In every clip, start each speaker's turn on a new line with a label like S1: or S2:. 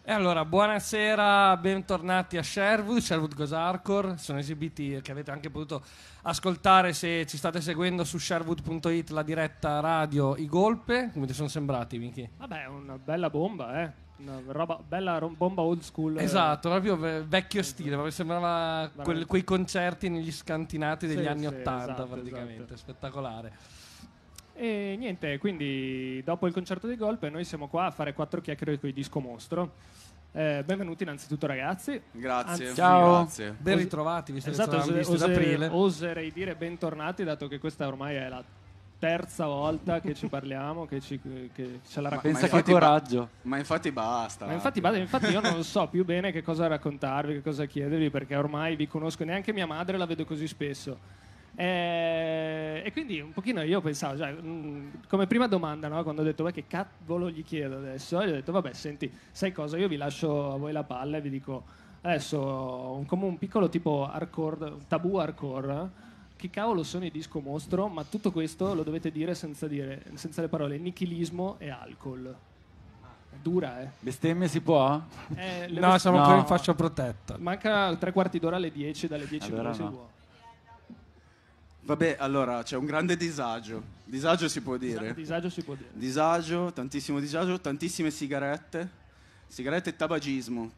S1: E allora, buonasera, bentornati a Sherwood Goes Hardcore. Sono esibiti che avete anche potuto ascoltare se ci state seguendo su sherwood.it, la diretta radio I Golpe. Come ti sono sembrati, Miki?
S2: Vabbè, una bella bomba, una roba, bella bomba old school.
S1: Esatto, proprio vecchio stile, proprio sembrava
S2: Veramente.
S1: quei concerti negli scantinati degli
S2: Sì,
S1: anni
S2: sì,
S1: '80,
S2: esatto,
S1: praticamente,
S2: esatto.
S1: spettacolare.
S2: E niente, quindi dopo il concerto di Golpe noi siamo qua a fare 4 chiacchiere con i Disco Mostro. Benvenuti innanzitutto ragazzi.
S3: Grazie.
S2: Anzi,
S4: ciao.
S3: Grazie.
S1: Ben ritrovati, visto
S2: Esatto,
S1: che ci avevamo visti ad aprile.
S2: oserei dire bentornati, dato che questa ormai è la terza volta che ci parliamo, che ce la raccontiamo.
S4: Pensa che
S3: infatti
S4: coraggio.
S3: Ma infatti basta.
S2: Ma infatti io non so più bene che cosa raccontarvi, che cosa chiedervi, perché ormai vi conosco, neanche mia madre la vedo così spesso. E quindi un pochino io pensavo, cioè, come prima domanda, no? Quando ho detto, che cavolo gli chiedo adesso? Io ho detto, vabbè, senti, sai cosa? Io vi lascio a voi la palla e vi dico, adesso, come un piccolo tipo hardcore, tabù hardcore, che cavolo sono i Disco Mostro? Ma tutto questo lo dovete dire senza le parole nichilismo e alcol. È dura,
S4: Bestemmie si può?
S1: No, siamo ancora
S4: No.
S1: in fascia protetta.
S2: Manca 3/4 d'ora alle 10, dalle 10
S4: Allora
S2: si
S4: no.
S2: può.
S3: Vabbè, allora c'è un grande disagio. Disagio si può dire.
S2: Disagio si può dire.
S3: Disagio, tantissime sigarette. Sigarette e tabagismo.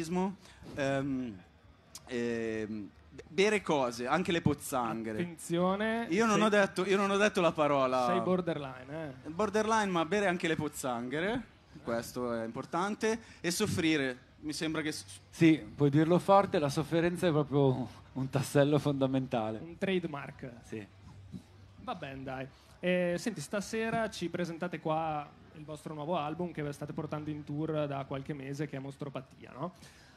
S3: Bere cose, anche le pozzanghere.
S2: Attenzione.
S3: Io non ho detto la parola
S2: Sei borderline,
S3: borderline, ma bere anche le pozzanghere. Questo è importante. E soffrire. Mi sembra che
S4: Sì, puoi dirlo forte, la sofferenza è proprio un tassello fondamentale.
S2: Un trademark.
S4: Sì.
S2: Va bene, dai. Senti, stasera ci presentate qua il vostro nuovo album che state portando in tour da qualche mese, che è Mostropatia, no?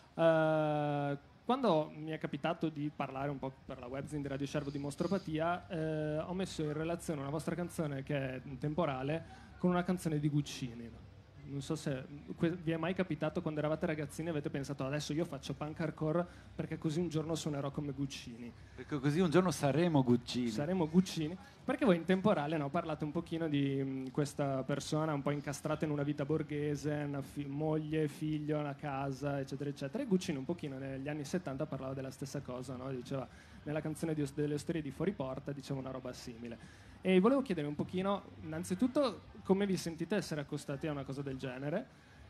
S2: Quando mi è capitato di parlare un po' per la webzine di Radio Sherwood di Mostropatia, ho messo in relazione una vostra canzone che è temporale con una canzone di Guccini. Non so se vi è mai capitato, quando eravate ragazzini, avete pensato adesso io faccio punk hardcore perché così un giorno suonerò come Guccini.
S4: Perché così un giorno saremo Guccini.
S2: Saremo Guccini. Perché voi in temporale, no, parlate un pochino di questa persona un po' incastrata in una vita borghese, una moglie, figlio, una casa, eccetera, eccetera. E Guccini un pochino negli anni 70 parlava della stessa cosa, no? Diceva, nella canzone delle storie di Fuori Porta, diceva una roba simile. E volevo chiedere un pochino, innanzitutto, come vi sentite essere accostati a una cosa del genere?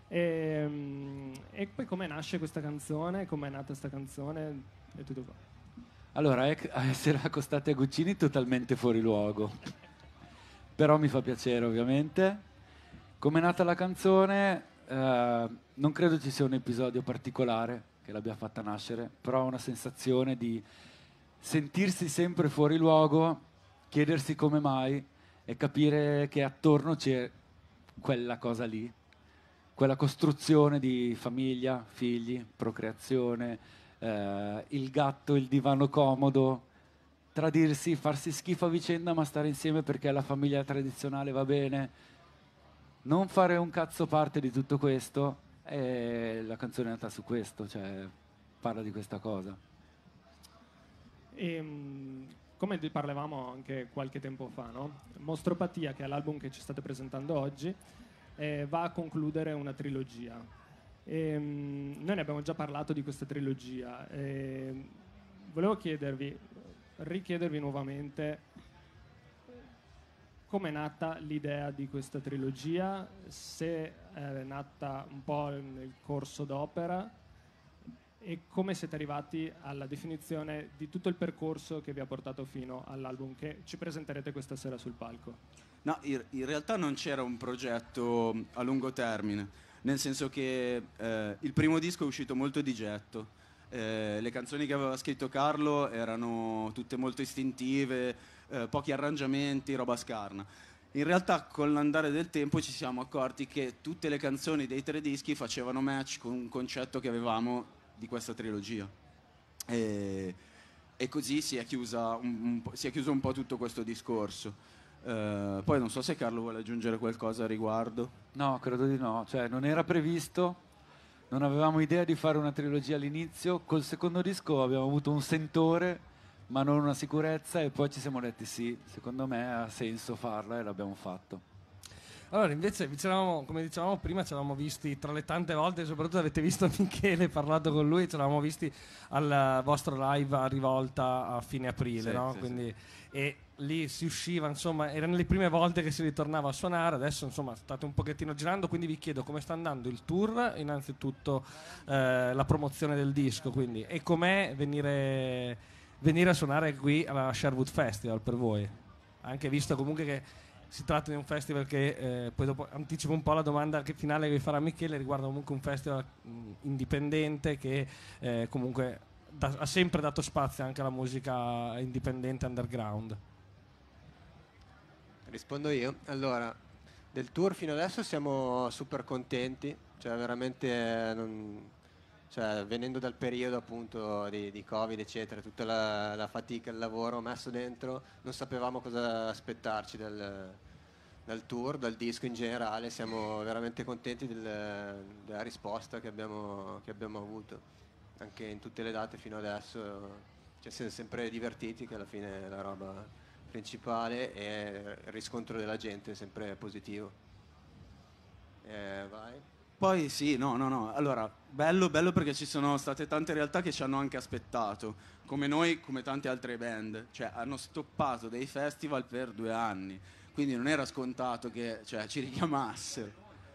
S2: E poi come nasce questa canzone, come è nata questa canzone e tutto qua.
S4: Allora, essere accostati a Guccini totalmente fuori luogo. Però mi fa piacere, ovviamente. Come è nata la canzone, non credo ci sia un episodio particolare che l'abbia fatta nascere, però ho una sensazione di sentirsi sempre fuori luogo, chiedersi come mai e capire che attorno c'è quella cosa lì, quella costruzione di famiglia, figli, procreazione, il gatto, il divano comodo, tradirsi, farsi schifo a vicenda ma stare insieme perché la famiglia tradizionale va bene, non fare un cazzo parte di tutto questo, e la canzone è nata su questo, cioè parla di questa cosa.
S2: Come parlavamo anche qualche tempo fa, no? Mostropatia, che è l'album che ci state presentando oggi, va a concludere una trilogia. Noi ne abbiamo già parlato di questa trilogia. Volevo richiedervi nuovamente come è nata l'idea di questa trilogia, se è nata un po' nel corso d'opera e come siete arrivati alla definizione di tutto il percorso che vi ha portato fino all'album che ci presenterete questa sera sul palco.
S3: No, in realtà non c'era un progetto a lungo termine, nel senso che il primo disco è uscito molto di getto. Le canzoni che aveva scritto Carlo erano tutte molto istintive, pochi arrangiamenti, roba scarna. In realtà con l'andare del tempo ci siamo accorti che tutte le canzoni dei 3 dischi facevano match con un concetto che avevamo di questa trilogia. E così si è chiuso un po' tutto questo discorso. Poi non so se Carlo vuole aggiungere qualcosa a riguardo.
S4: No, credo di no, cioè non era previsto, non avevamo idea di fare una trilogia all'inizio, col secondo disco abbiamo avuto un sentore ma non una sicurezza e poi ci siamo detti sì, secondo me ha senso farla e l'abbiamo fatto.
S1: Allora, invece, come dicevamo prima, ci eravamo visti tra le tante volte, soprattutto avete visto Michele, parlato con lui, ci eravamo visti al vostro live a Rivolta a fine aprile,
S3: Sì,
S1: no?
S3: sì,
S1: Quindi, e lì si usciva, insomma, erano le prime volte che si ritornava a suonare, adesso insomma state un pochettino girando, quindi vi chiedo come sta andando il tour, innanzitutto la promozione del disco, quindi, e com'è venire a suonare qui alla Sherwood Festival per voi, anche visto comunque che si tratta di un festival che poi dopo anticipo un po' la domanda finale che vi farà Michele, riguarda comunque un festival indipendente che comunque ha sempre dato spazio anche alla musica indipendente underground.
S5: Rispondo io. Allora, del tour fino adesso siamo super contenti, cioè veramente cioè, venendo dal periodo appunto di Covid eccetera, tutta la fatica, il lavoro messo dentro, non sapevamo cosa aspettarci dal tour, dal disco in generale, siamo veramente contenti della risposta che abbiamo avuto, anche in tutte le date fino adesso, ci siamo sempre divertiti, che alla fine è la roba principale, e il riscontro della gente è sempre positivo. Vai.
S3: Poi sì, no. Allora, bello perché ci sono state tante realtà che ci hanno anche aspettato, come noi, come tante altre band. Cioè, hanno stoppato dei festival per 2 anni, quindi non era scontato che ci richiamassero.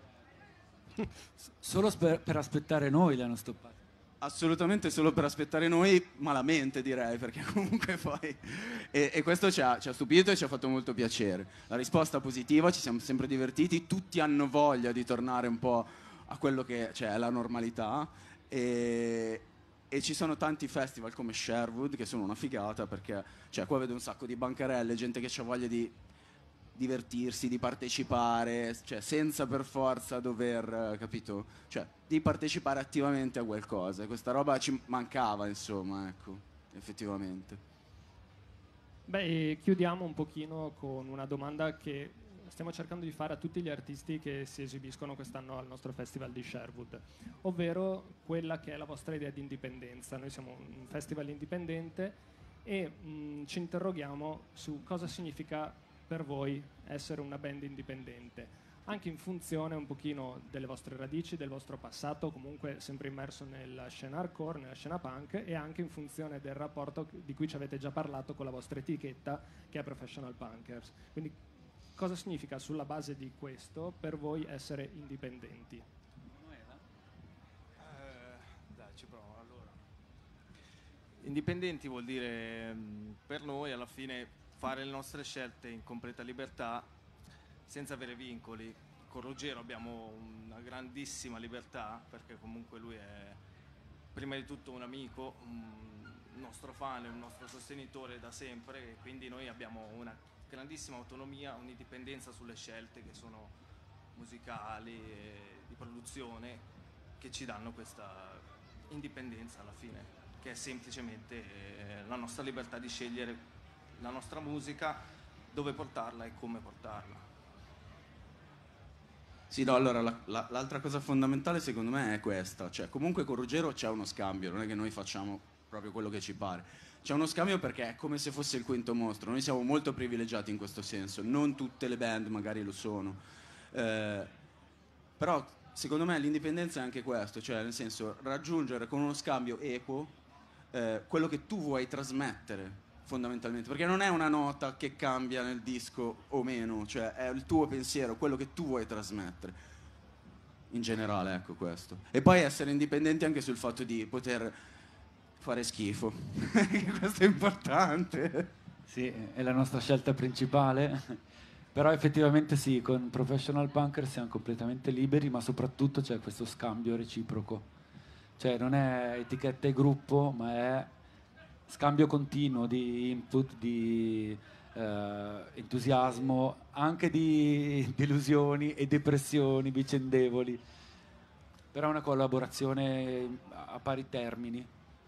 S4: Solo per aspettare noi li hanno stoppati.
S3: Assolutamente solo per aspettare noi, malamente direi, perché comunque poi... E questo ci ha stupito e ci ha fatto molto piacere. La risposta positiva, ci siamo sempre divertiti, tutti hanno voglia di tornare un po' a quello che è la normalità, e ci sono tanti festival come Sherwood che sono una figata, perché qua vedo un sacco di bancarelle, gente che ha voglia di divertirsi, di partecipare, senza per forza dover, capito? Di partecipare attivamente a qualcosa. Questa roba ci mancava, insomma, ecco, effettivamente.
S2: Beh, e chiudiamo un pochino con una domanda che stiamo cercando di fare a tutti gli artisti che si esibiscono quest'anno al nostro festival di Sherwood, ovvero quella che è la vostra idea di indipendenza. Noi siamo un festival indipendente e ci interroghiamo su cosa significa per voi essere una band indipendente, anche in funzione un pochino delle vostre radici, del vostro passato, comunque sempre immerso nella scena hardcore, nella scena punk, e anche in funzione del rapporto di cui ci avete già parlato con la vostra etichetta, che è Professional Punkers. Quindi cosa significa sulla base di questo per voi essere indipendenti?
S6: Dai, ci provo. Allora, indipendenti vuol dire per noi alla fine fare le nostre scelte in completa libertà, senza avere vincoli. Con Ruggero abbiamo una grandissima libertà, perché comunque lui è prima di tutto un amico, un nostro fan, un nostro sostenitore da sempre, e quindi noi abbiamo una grandissima autonomia, un'indipendenza sulle scelte che sono musicali e di produzione, che ci danno questa indipendenza alla fine, che è semplicemente la nostra libertà di scegliere la nostra musica, dove portarla e come portarla.
S3: Sì, no, allora l'altra cosa fondamentale secondo me è questa, comunque con Ruggero c'è uno scambio, non è che noi facciamo proprio quello che ci pare, c'è uno scambio perché è come se fosse il quinto mostro, noi siamo molto privilegiati in questo senso, non tutte le band magari lo sono, però secondo me l'indipendenza è anche questo, nel senso raggiungere con uno scambio equo quello che tu vuoi trasmettere fondamentalmente, perché non è una nota che cambia nel disco o meno, è il tuo pensiero, quello che tu vuoi trasmettere in generale, ecco questo. E poi essere indipendenti anche sul fatto di poter fare schifo questo è importante.
S4: Sì, è la nostra scelta principale, però effettivamente sì, con Professional Punker siamo completamente liberi, ma soprattutto c'è questo scambio reciproco, non è etichetta e gruppo, ma è scambio continuo di input, di entusiasmo, anche di delusioni e depressioni vicendevoli, però è una collaborazione a pari termini.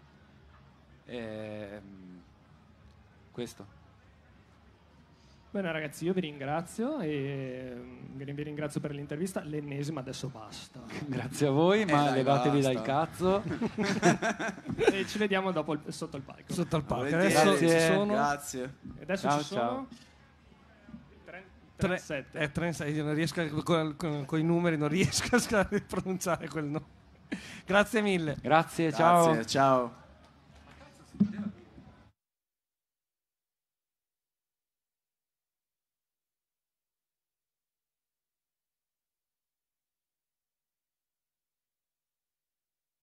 S4: Questo.
S2: Bene ragazzi, io vi ringrazio e vi ringrazio per l'intervista, l'ennesima, adesso basta.
S4: Grazie a voi, ma
S3: dai,
S4: levatevi
S3: basta.
S4: dal cazzo.
S2: E ci vediamo dopo sotto il palco.
S1: Sotto al palco.
S3: Volentieri.
S1: Adesso ci
S4: Grazie.
S1: sono...
S3: Grazie.
S2: Adesso
S4: Ciao,
S2: ci sono
S4: ciao.
S2: 37.
S1: Io non riesco con i numeri, non riesco a pronunciare quel nome. Grazie mille.
S4: Grazie, ciao.
S3: Grazie, ciao.